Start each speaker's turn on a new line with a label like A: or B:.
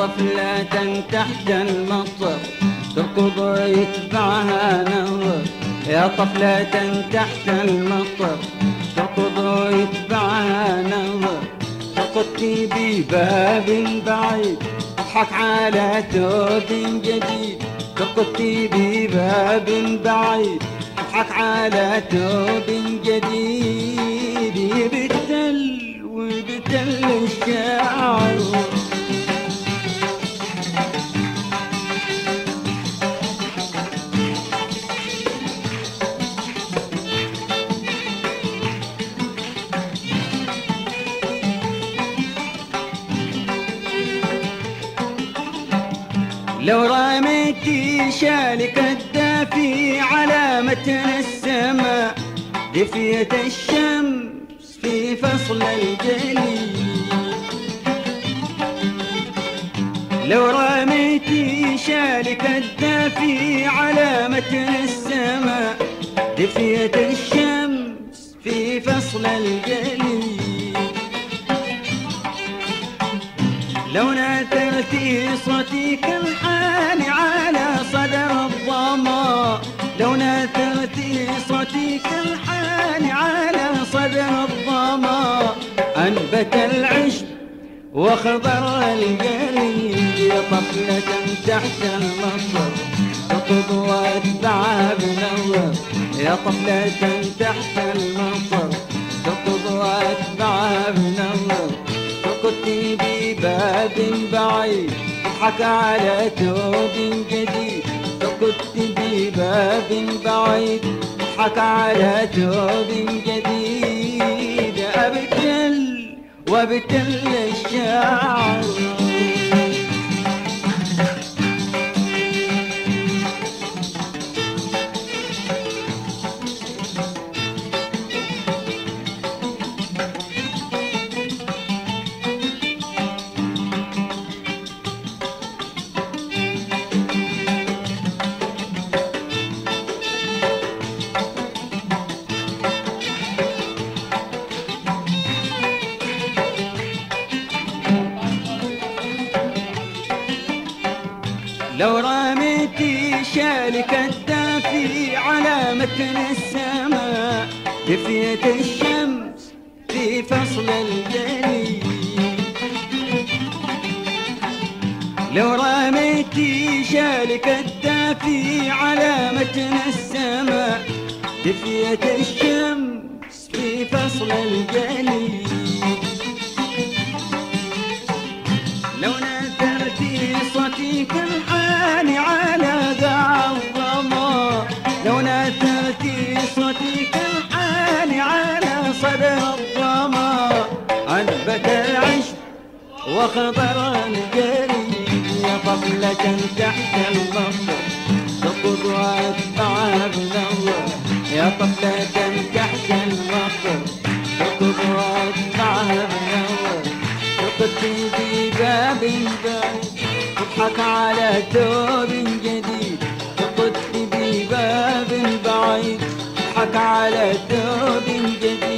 A: طفلة تحت المطر تركض ويتبعها نظر، يا طفلة تحت المطر تركض ويتبعها نظر، ركضتي بباب بعيد اضحك على ثوب جديد، ركضتي بباب بعيد اضحك على ثوب جديد، يبتل ويبتل الشعر. لو رميتي شالك الدافي على متن السماء دفية الشمس في فصل الجليد، لو رميتي شالك الدافي على متن السماء دفية الشمس في فصل الجليد، لو نثرتي صوتي كالحان على صدر الظما، لو نثرتي صوتي كالحان على صدر الظما، أنبت العشب وخضر الجليد، يا طفلة تحت المطر تركض واتبعها بنظر، يا طفلة تحت المطر تركض واتبعها بنظر، ركضتي بباب بعيد اضحك على ثوب جديد، ركضتي بباب بعيد اضحك على ثوب جديد، أبتل وابتل الشعر. لو رميتي شالك الدافي على متن السماء دفية الشمس في فصل الجليد، لو رميتي شالك الدافي على متن السماء دفية الشمس في فصل الجليد، لو نثرتي صوتي كالحان على ذا الظما، لو نثرتي صوتي كالحان على صدر الظما، أنبت العشب وخضر الجليد، يا طفلة تحت المطر تركض واتبعها بنظر، يا طفلة تحت المطر تركض واتبعها بنظر، ركضتي بباب بعيد تضحك على ثوب جديد، ركضتي بباب بعيد تضحك على ثوب جديد،